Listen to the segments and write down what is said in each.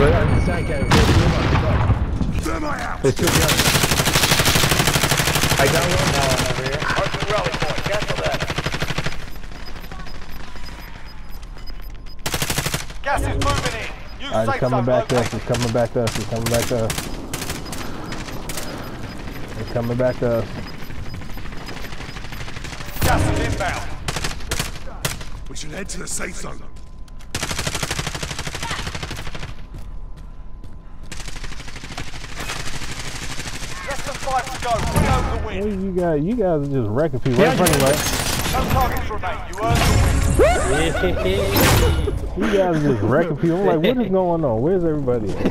Right on the side cabin. There's two guns. I got one now over here. Marking rally point. Cancel that. Gas is moving in. Use Alright, safe it's coming zone back to us. located. It's coming back to us. It's coming back to us. It's coming back to us. Gas is inbound. We should head to the safe zone. Less than 5 to go. We own the Hey, win. you guys are just wrecking people. Right in front of you, right? No targets remain. You earn the You guys are just wrecking people. I'm like, what is going on? Where's everybody at?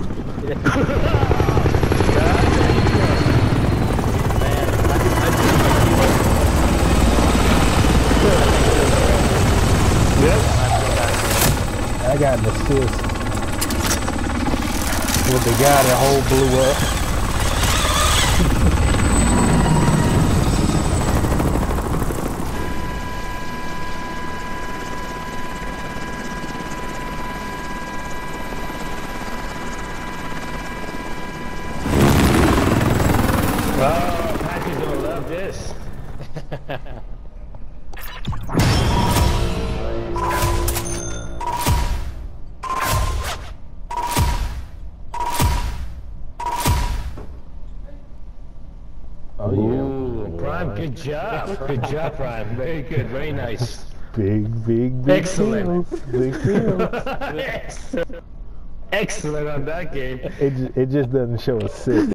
I got an assist with the guy that whole blew up. Oh, Patrick's gonna love this. Oh yeah. Ooh, Prime, good job. Good job, Prime. Very good, very nice. Big Excellent. kills. Big kills. Excellent. Excellent on that game. It just doesn't show a 6.